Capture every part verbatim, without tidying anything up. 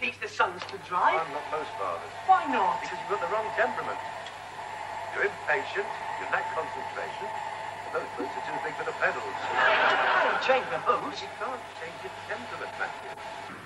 teach the sons to drive? I'm not most fathers. Why not? Because you've got the wrong temperament. You're impatient, you lack concentration, and those boots are too big for the pedals. I ain't changed the boots. You can't change your temperament, Matthew.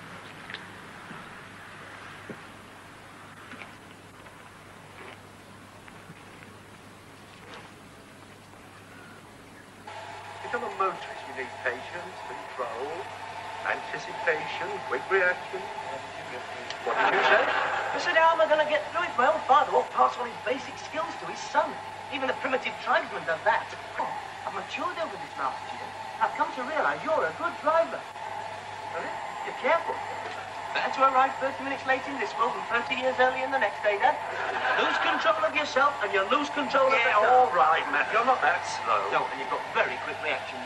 Become a motorist, you need patience, control, anticipation, quick reaction. What did you say? I said, how am I going to get through it? My own father won't pass on his basic skills to his son. Even the primitive tribesman does that. Oh, I've matured over this last year. I've come to realize you're a good driver. Sorry? You're careful. Better to arrive thirty minutes late in this world than thirty years early in the next day, Dad. Lose control of yourself and you lose control Yeah, of the car. all right, Matthew. I'm not that slow. No, and you've got very quick reactions.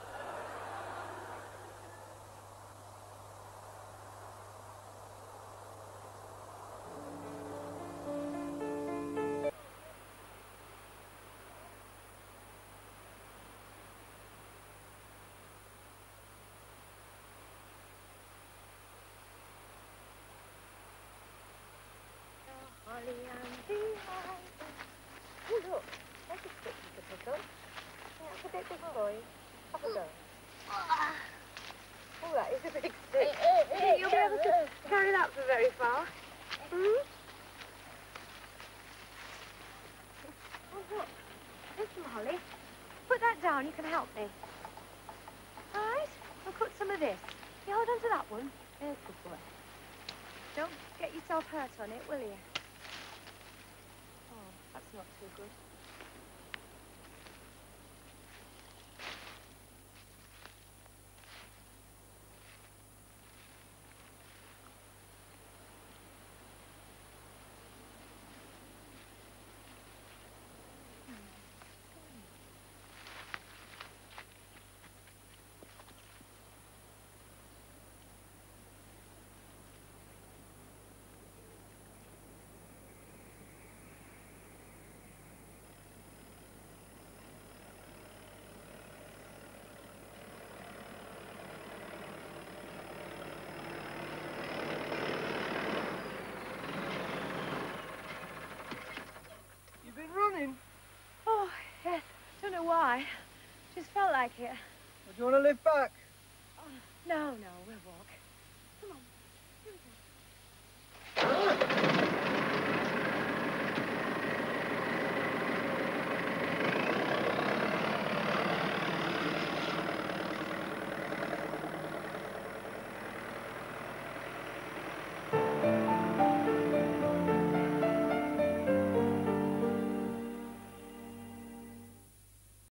Holly and behind. Oh, look, there's a stick you could pick up. Yeah, it's a bit big for you. Have a go. Oh, that is a big stick. You think you'll be able to carry that for very far? Hmm? Oh, look. Listen, Holly. Put that down, you can help me. All right? I'll cut some of this. You hold on to that one. There's a good boy. Don't get yourself hurt on it, will you? Oh, that's not too good. Running? Oh, yes. Don't know why. Just felt like it. Or do you want to lift back? Oh, no, no, we'll walk.